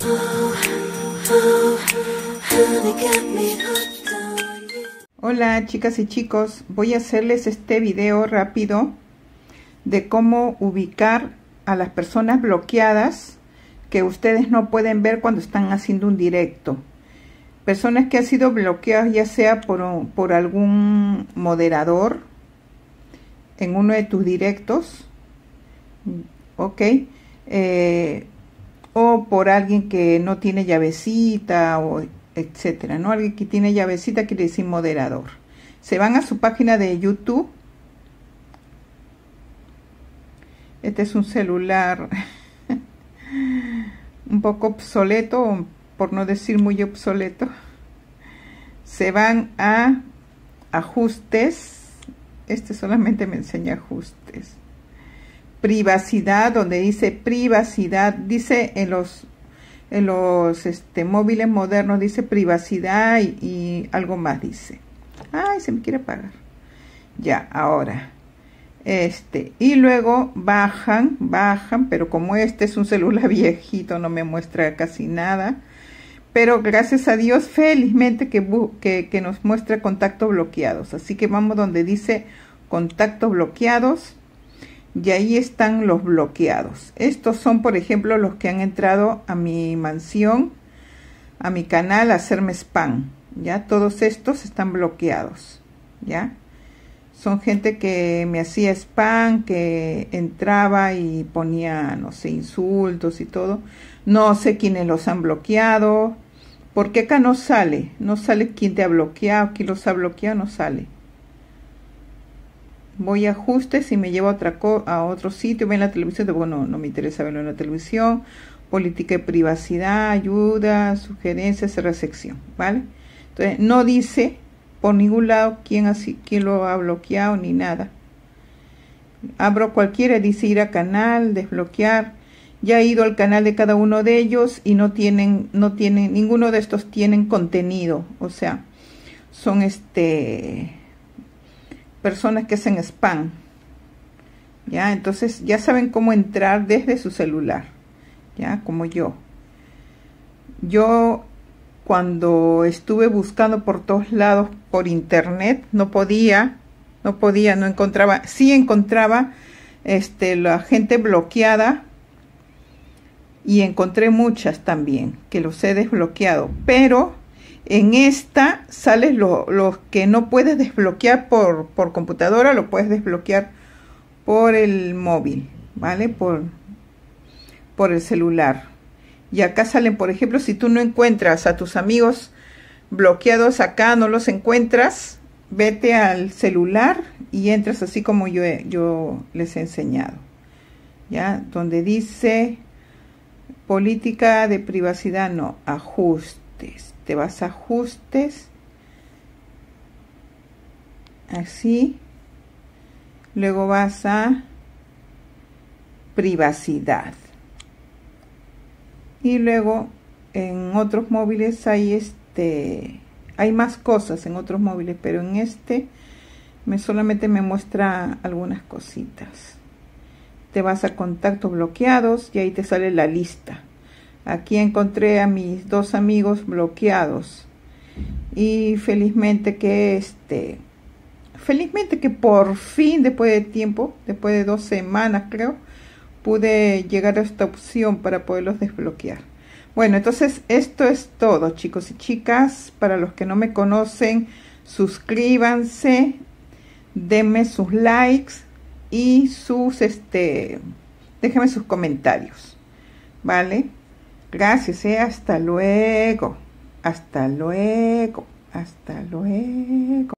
Hola chicas y chicos, voy a hacerles este video rápido de cómo ubicar a las personas bloqueadas que ustedes no pueden ver cuando están haciendo un directo. Personas que han sido bloqueadas ya sea por algún moderador en uno de tus directos, ok, o por alguien que no tiene llavecita, o etcétera, ¿no? Alguien que tiene llavecita quiere decir moderador. Se van a su página de YouTube. Este es un celular un poco obsoleto, por no decir muy obsoleto. Se van a ajustes. Este solamente me enseña ajustes. Privacidad, donde dice privacidad, dice en los móviles modernos, dice privacidad y algo más dice. Ay, se me quiere apagar. Ya, ahora. Y luego bajan, pero como este es un celular viejito, no me muestra casi nada. Pero gracias a Dios, felizmente que nos muestra contactos bloqueados. Así que vamos donde dice contactos bloqueados. Y ahí están los bloqueados. Estos son, por ejemplo, los que han entrado a mi mansión, a mi canal, a hacerme spam. Ya, todos estos están bloqueados. Ya, son gente que me hacía spam, que entraba y ponía, no sé, insultos y todo. No sé quiénes los han bloqueado, porque acá no sale quién te ha bloqueado, quién los ha bloqueado, no sale. Voy a ajustes y me llevo a otro sitio. Ven la televisión, bueno, no me interesa verlo en la televisión. Política de privacidad, ayuda, sugerencias, cerrar sección, ¿vale? Entonces no dice por ningún lado quién lo ha bloqueado ni nada. Abro cualquiera, dice ir a canal, desbloquear. Ya he ido al canal de cada uno de ellos y no tienen, ninguno de estos tienen contenido, o sea, son personas que hacen spam. Ya, entonces ya saben cómo entrar desde su celular, ya, como yo cuando estuve buscando por todos lados por internet, no encontraba. Sí encontraba la gente bloqueada, y encontré muchas también que los he desbloqueado, pero en esta salen los que no puedes desbloquear por computadora, lo puedes desbloquear por el móvil, ¿vale? Por el celular. Y acá salen, por ejemplo, si tú no encuentras a tus amigos bloqueados acá, no los encuentras, vete al celular y entras así como yo les he enseñado. ¿Ya? Donde dice política de privacidad, no, ajustes. Te vas a ajustes, así, luego vas a privacidad, y luego en otros móviles hay hay más cosas en otros móviles, pero en solamente me muestra algunas cositas. Te vas a contactos bloqueados y ahí te sale la lista. Aquí encontré a mis dos amigos bloqueados y felizmente que por fin, después de tiempo, después de 2 semanas creo, pude llegar a esta opción para poderlos desbloquear. Bueno, entonces esto es todo, chicos y chicas. Para los que no me conocen, suscríbanse, denme sus likes y déjenme sus comentarios, ¿vale? Gracias, hasta luego, hasta luego, hasta luego.